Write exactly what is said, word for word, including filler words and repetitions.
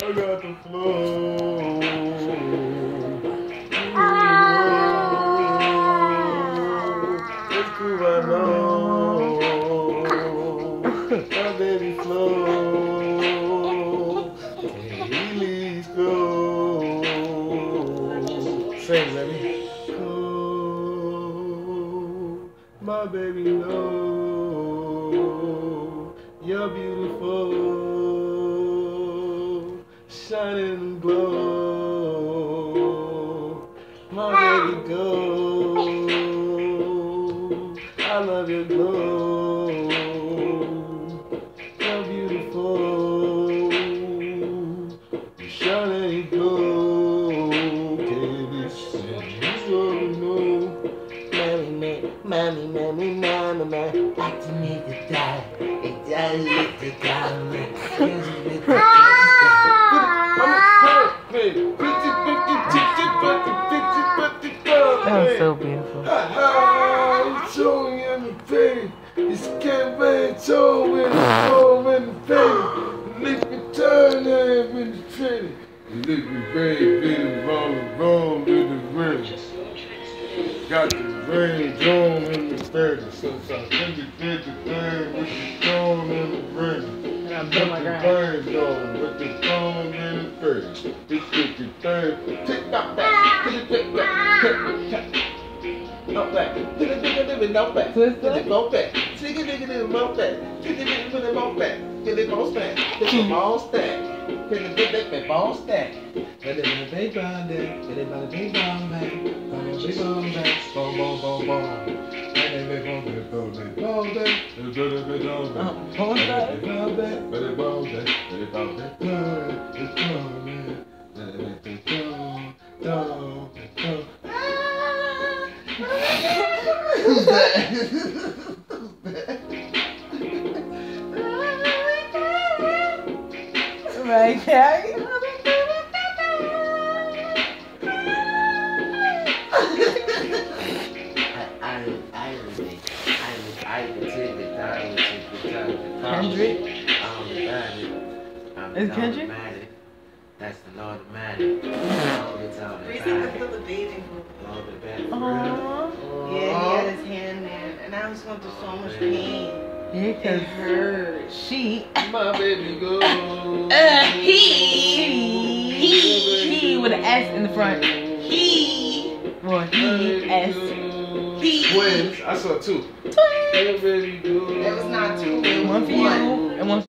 got the flow. It's cool, I know. My baby flow. Please go. Sing, baby. Go. My baby know you're beautiful. Shining and glow, my baby go. I love your glow. You're beautiful. You shining and glow. Baby, you know. Mammy, mammy, mammy, mammy, mammy. Like to make it die. It does make it die. That was so beautiful. It's showing in the face. It's campaign showing in the soul in the face. Lick me turn and in the training. Lick me baby, roll roll in the rim. Got the range on in the thirty. So I think it did the thing with the stone in the rim. And I blew my ground. With the phone in the face. This is the third. Tick knock back. Tick tick back. Tick tick. Knock back. Tick tick tick tick knock back. Tick tick knock back. Tick tick tick tick knock back. Tick tick tick tick knock back. Tick tick ball stack. Tick tick ball stack. Tick tick tick tick ball stack. Get it in the big ball there. Get it by the big ball back. Ball big ball back. Ball ball ball ball. Get it big ball back. Ball back. Ball back. Get it big ball back. Ball back. Ball back. Get it ball back. Get it ball back. It's coming. Let it go. Go. Go. Who's that? Who's that? Right, Carrie? Kendrick? Is Kendrick? That's the Lord of Matter. Recently, I feel the bathing group. Aww. Yeah, he had his hand there, and I was going through so much pain. Yeah, It cause hurt. she, My baby go. uh, he, he, he with an S in the front. He, Or he, S. he. Twins. I saw two. Twins. Hey, baby go. It was not two. It was One for you and one for